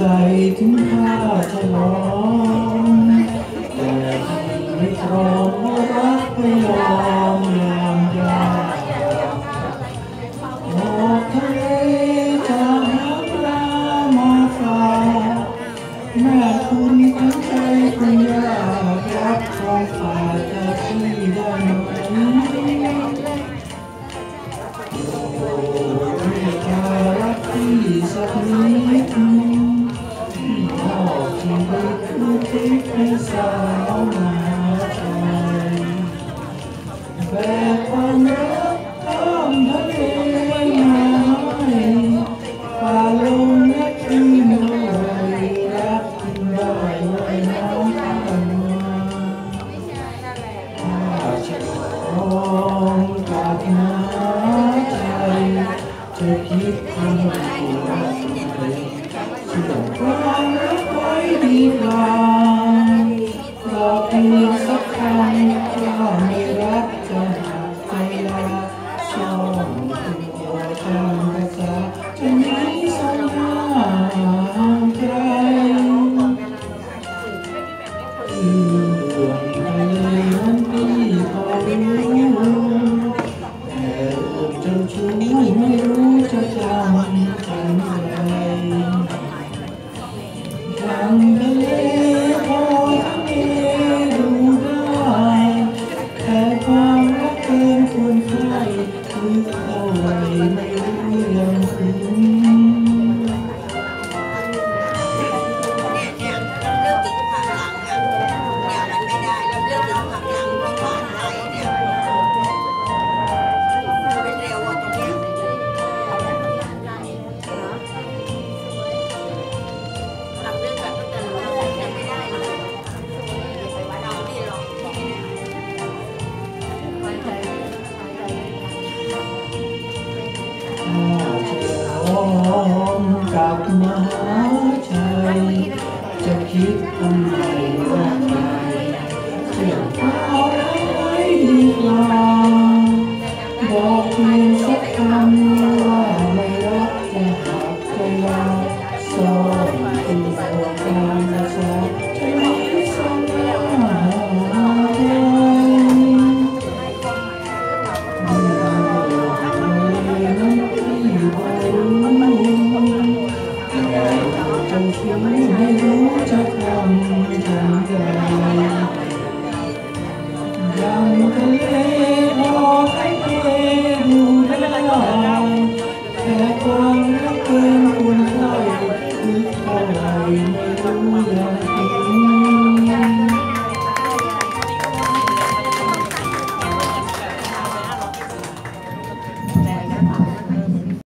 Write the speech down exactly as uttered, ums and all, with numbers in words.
ถึงข้าจะลองแต่ไม่ตรอมรักไม่ยอมยอมยาออกทะเลจะหาปลามาฝากแม่คุณทั้งใจคุณยากรับของฝากจากที่ได้ไหมไม่กล้ารักพี่สักนิดพ่อที่ไปดูทิพย์ให้สาวมาใจแบกความรักข้ามทะเลมาให้ฝ่าลมและคลื่นเท่าไรรักคุณได้ไว้น้องผ่านมาถ้าฉันร้องกลับมาใจจะคิดทำให้ตัวเองเชื่อความรักไว้ดีกว่าหลอกเพียงสักครั้งว่าไม่รักจะหักใจลาช่องตัวช่างภาษาจะหนีสัญญาใครคือดวงทะเลนั้นพี่พอรู้แต่เรื่องเจ้าชู้ไม่รู้จะจำถึงอะไรดังทะเลพอทะเลดูได้แต่ความรักเกินควรใครคือเท่าไรไม่รู้ยังถึงเนี่ยเนี่ยเริ่มติดผ่านหลังอ่ะเนี่ยมันไม่ได้แล้วเริ่มติดผ่านหลังที่ผ่านไหลเนี่ยเป็นเร็วอ่ะตรงเนี้ยหลับเรื่องกันตั้งแต่เรายังไม่ได้เลยเราที่ลองถ้าจะร้องกลับมาหาใจจะคิดทำไม